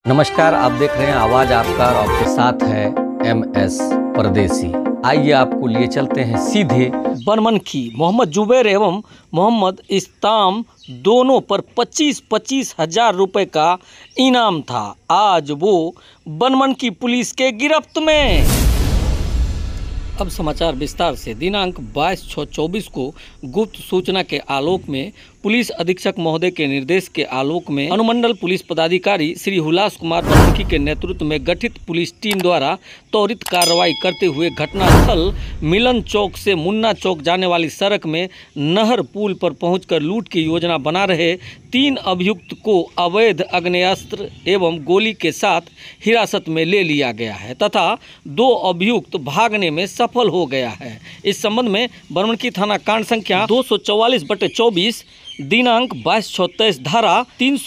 नमस्कार, आप देख रहे हैं आवाज आपका और आपके साथ है MS परदेसी। आइए आपको लिए चलते हैं सीधे बनमनखी। मोहम्मद जुबैर एवं मोहम्मद इस्ताम दोनों पर 25-25 हजार रुपये का इनाम था। आज वो बनमनखी पुलिस के गिरफ्त में। अब समाचार विस्तार से। दिनांक 22/6/24 को गुप्त सूचना के आलोक में पुलिस अधीक्षक महोदय के निर्देश के आलोक में अनुमंडल पुलिस पदाधिकारी श्री हुलास कुमार बनमनखी के नेतृत्व में गठित पुलिस टीम द्वारा त्वरित कार्रवाई करते हुए घटनास्थल मिलन चौक से मुन्ना चौक जाने वाली सड़क में नहर पुल पर पहुंचकर लूट की योजना बना रहे 3 अभियुक्त को अवैध आग्नेयास्त्र एवं गोली के साथ हिरासत में ले लिया गया है तथा 2 अभियुक्त भागने में सफल हो गया है। इस संबंध में बनमनखी थाना कांड संख्या 244/24 दिनांक 22/6/23 धारा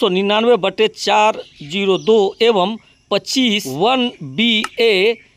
399/402 एवं 25(1)BA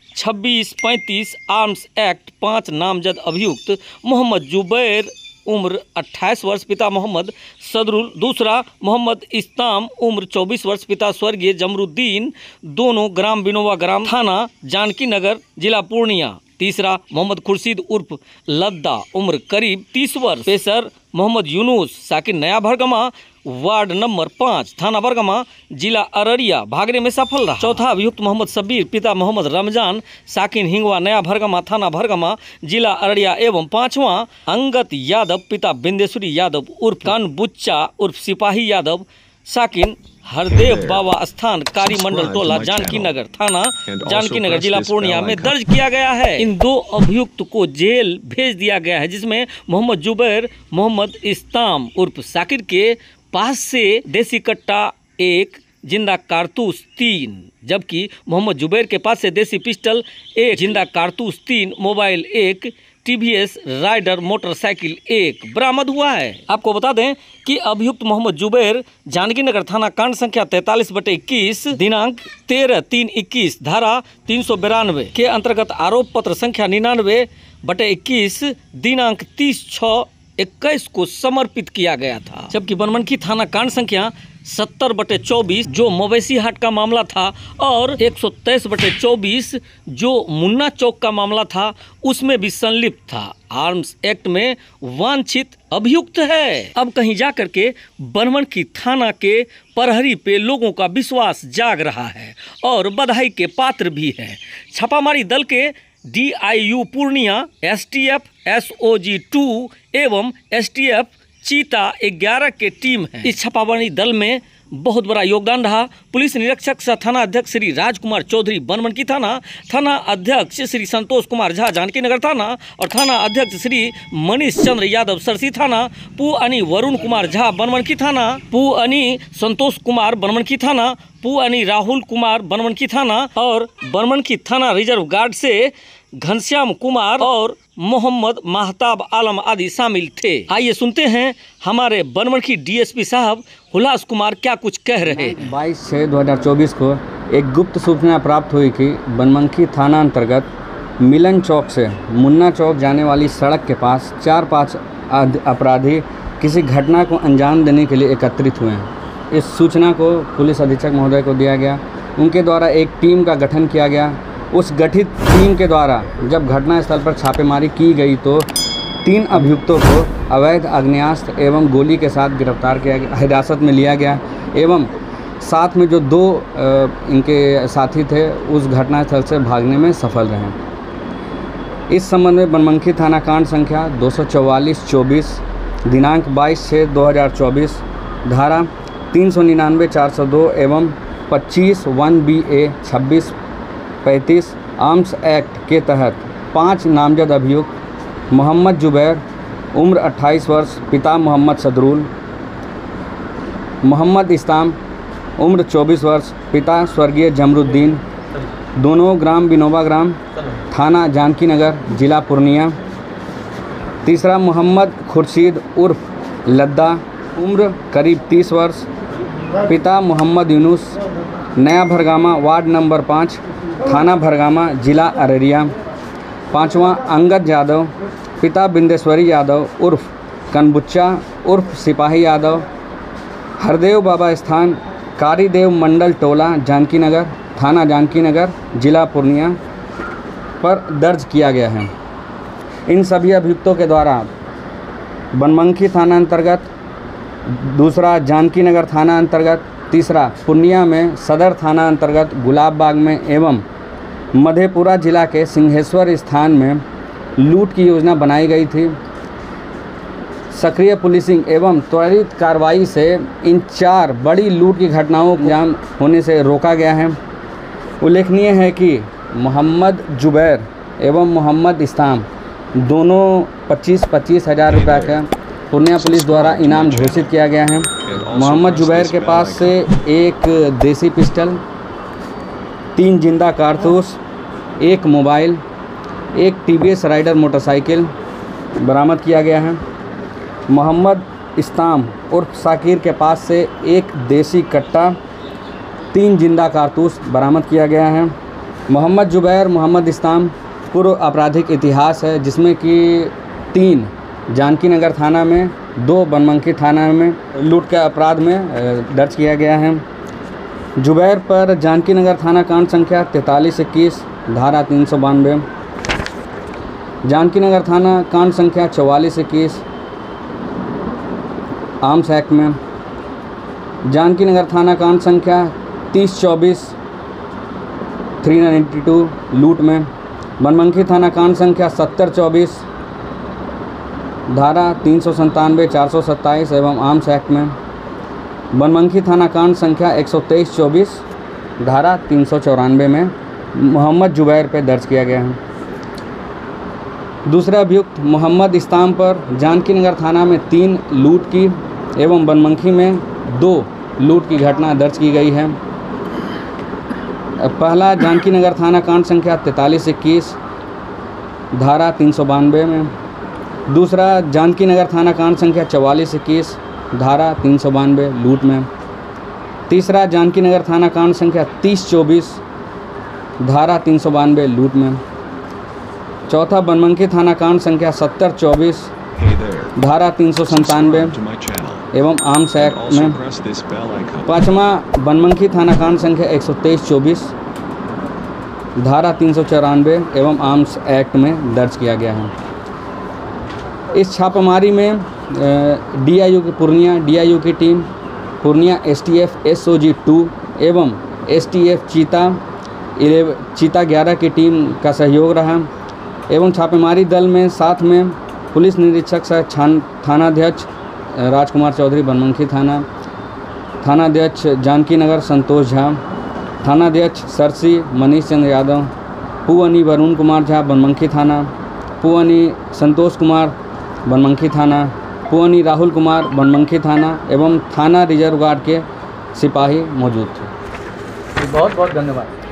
2635 आर्म्स एक्ट 5 नामजद अभियुक्त मोहम्मद जुबैर उम्र 28 वर्ष पिता मोहम्मद सदरुल, दूसरा मोहम्मद इस्ताम उम्र 24 वर्ष पिता स्वर्गीय जमरुद्दीन, दोनों ग्राम बिनोवा ग्राम थाना जानकी नगर जिला पूर्णिया, तीसरा मोहम्मद खुर्शीद उर्फ लद्दा उम्र करीब 30 वर्ष, पेशर मोहम्मद यूनुस साकिन नया भरगमा वार्ड नंबर 5 थाना बरगमा जिला अररिया भागने में सफल रहा। चौथा अभियुक्त मोहम्मद सबीर पिता मोहम्मद रमजान साकिन हिंगवा नया भरगमा थाना भरगमा जिला अररिया एवं 5वां अंगत यादव पिता बिंदेश्वरी यादव उर्फ कान बुच्चा उर्फ सिपाही यादव साकिन हरदेव बाबा स्थान कारी मंडल टोला जानकी नगर थाना जानकी नगर जिला पूर्णिया में दर्ज किया गया है। इन 2 अभियुक्त को जेल भेज दिया गया है, जिसमें मोहम्मद जुबैर मोहम्मद इस्ताम उर्फ साकिर के पास से देसी कट्टा 1, जिंदा कारतूस 3, जबकि मोहम्मद जुबैर के पास से देसी पिस्टल 1, जिंदा कारतूस 3, मोबाइल 1, TVS राइडर मोटरसाइकिल 1 बरामद हुआ है। आपको बता दें कि अभियुक्त मोहम्मद जुबैर जानकी नगर थाना कांड संख्या 43/21 दिनांक 13/3/21 धारा 392 के अंतर्गत आरोप पत्र संख्या 99/21 दिनांक 30/6/21 को समर्पित किया गया था, जबकि बनमनखी थाना कांड संख्या 70/24 जो मवेशी हाट का मामला था और 123/24 जो मुन्ना चौक का मामला था उसमें भी संलिप्त था, आर्म्स एक्ट में वांछित अभियुक्त है। अब कहीं जाकर के बनमनखी थाना के प्रहरी पे लोगों का विश्वास जाग रहा है और बधाई के पात्र भी है। छापामारी दल के DIU पूर्णिया, STF SOG 2 एवं STF चीता 11 के टीम है। इस छापामारी दल में बहुत बड़ा योगदान रहा पुलिस निरीक्षक सह थाना अध्यक्ष श्री राजकुमार चौधरी बनमनखी थाना, थाना अध्यक्ष श्री संतोष कुमार झा जानकी नगर थाना और थाना अध्यक्ष श्री मनीष चंद्र यादव सरसी थाना, पुअनी वरुण कुमार झा बनमनखी थाना, पुअनी संतोष कुमार बनमनखी थाना, पुअनी राहुल कुमार बनमनखी थाना और बनमनखी थाना रिजर्व गार्ड से घनश्याम कुमार और मोहम्मद महताब आलम आदि शामिल थे। आइए सुनते हैं हमारे बनमनखी DSP साहब हुलास कुमार क्या कुछ कह रहे हैं। 22/6/2024 को एक गुप्त सूचना प्राप्त हुई कि बनमनखी थाना अंतर्गत मिलन चौक से मुन्ना चौक जाने वाली सड़क के पास 4-5 अपराधी किसी घटना को अंजाम देने के लिए एकत्रित हुए हैं। इस सूचना को पुलिस अधीक्षक महोदय को दिया गया, उनके द्वारा एक टीम का गठन किया गया। उस गठित टीम के द्वारा जब घटनास्थल पर छापेमारी की गई तो 3 अभियुक्तों को अवैध आग्नेयास्त्र एवं गोली के साथ गिरफ्तार किया गया, हिरासत में लिया गया एवं साथ में जो 2 इनके साथी थे उस घटनास्थल से भागने में सफल रहे। इस संबंध में बनमनखी थाना कांड संख्या 244/24 दिनांक 22/6/2024 धारा 399/402 एवं 25(1)BA 2635 आर्म्स एक्ट के तहत 5 नामजद अभियुक्त मोहम्मद जुबैर उम्र 28 वर्ष पिता मोहम्मद सदरुल, मोहम्मद इस्ताम उम्र 24 वर्ष पिता स्वर्गीय जमरुद्दीन, दोनों ग्राम बिनोवा ग्राम थाना जानकी नगर जिला पूर्णिया, तीसरा मोहम्मद खुर्शीद उर्फ लद्दा उम्र करीब 30 वर्ष पिता मोहम्मद यूनुस नया भरगामा वार्ड नंबर 5 थाना भरगामा जिला अररिया, 5वां अंगत यादव पिता बिंदेश्वरी यादव उर्फ कनबुच्चा उर्फ सिपाही यादव, हरदेव बाबा स्थान कारीदेव मंडल टोला जानकी नगर, थाना जानकी नगर, जिला पूर्णिया पर दर्ज किया गया है। इन सभी अभियुक्तों के द्वारा बनमनखी थाना अंतर्गत, दूसरा जानकी नगर थाना अंतर्गत, तीसरा पूर्णिया में सदर थाना अंतर्गत गुलाब बाग में एवं मधेपुरा जिला के सिंहेश्वर स्थान में लूट की योजना बनाई गई थी। सक्रिय पुलिसिंग एवं त्वरित कार्रवाई से इन 4 बड़ी लूट की घटनाओं को अंजाम होने से रोका गया है। उल्लेखनीय है कि मोहम्मद जुबैर एवं मोहम्मद इस्ताम दोनों 25-25 हज़ार रुपये का पूर्णिया पुलिस द्वारा इनाम घोषित किया गया है। मोहम्मद जुबैर के पास से एक देसी पिस्टल, 3 जिंदा कारतूस, 1 मोबाइल, 1 TVS राइडर मोटरसाइकिल बरामद किया गया है। मोहम्मद इस्ताम उर्फ साकिर के पास से 1 देसी कट्टा, 3 जिंदा कारतूस बरामद किया गया है। मोहम्मद जुबैर, मोहम्मद इस्ताम पूर्व आपराधिक इतिहास है, जिसमें कि 3 जानकी नगर थाना में, 2 बनमनखी थाना में लूट के अपराध में दर्ज किया गया है। जुबैर पर जानकी नगर थाना कांड संख्या 4321 धारा 392, जानकी नगर थाना कांड संख्या 4421 आर्म्स एक्ट में, जानकी नगर थाना कांड संख्या 3024 392 लूट में, बनमनखी थाना कांड संख्या 7024 धारा 397 427 एवं आर्म्स एक्ट में, बनमनखी थाना कांड संख्या 123-24 धारा 394 में मोहम्मद जुबैर पर दर्ज किया गया है। दूसरा अभियुक्त मोहम्मद इस्ताम पर जानकी नगर थाना में 3 लूट की एवं बनमनखी में 2 लूट की घटना दर्ज की गई है। पहला जानकी नगर थाना कांड संख्या 4321 धारा 392 में, दूसरा जानकी नगर थाना कांड संख्या 4421 धारा 392 लूट में, तीसरा जानकी नगर थाना कांड संख्या 3024 धारा 392 लूट में, चौथा बनमनखी थाना कांड संख्या 7024 धारा 397 एवं आर्म्स एक्ट में, पाँचवा बनमनखी थाना कांड संख्या 123-24 धारा 394 एवं आर्म्स एक्ट में दर्ज किया गया है। इस छापामारी में DIU की पूर्णिया DIU की टीम, पूर्णिया STF SOG 2 एवं STF चीता 11 की टीम का सहयोग रहा एवं छापेमारी दल में साथ में पुलिस निरीक्षक सह थानाध्यक्ष राजकुमार चौधरी बनमनखी थाना, थानाध्यक्ष जानकी नगर संतोष झा, थानाध्यक्ष सरसी मनीष चंद्र यादव, पुअनी वरुण कुमार झा बनमनखी थाना, पुअनी संतोष कुमार बनमनखी थाना, पुअनी राहुल कुमार बनमनखी थाना एवं थाना रिजर्व गार्ड के सिपाही मौजूद थे। बहुत बहुत धन्यवाद।